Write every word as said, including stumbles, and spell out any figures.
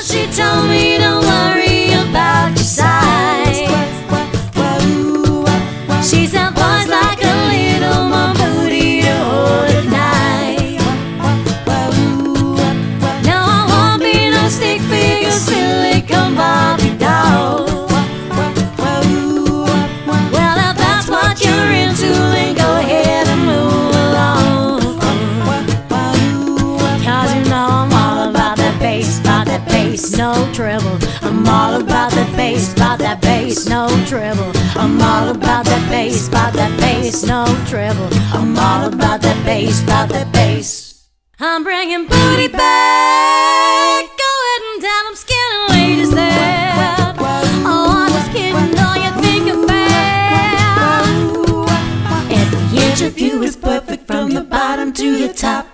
she told me don't worry about your size. She said boys like a little more booty to hold at night. No, I won't be no stick figure, silicone Barbie doll. Well, if that's what you're into, then go ahead and move along. Cause you know I'm all about that bass, about that bass, no treble. I'm all about that bass, about that bass, no treble. I'm all about that bass, about that bass, no treble. I'm all about that bass, about that bass. I'm bringing booty back. Go ahead and tell them skinny ladies that. Oh, I'm just kidding, all you think about. Every inch of you is perfect from the bottom to the top.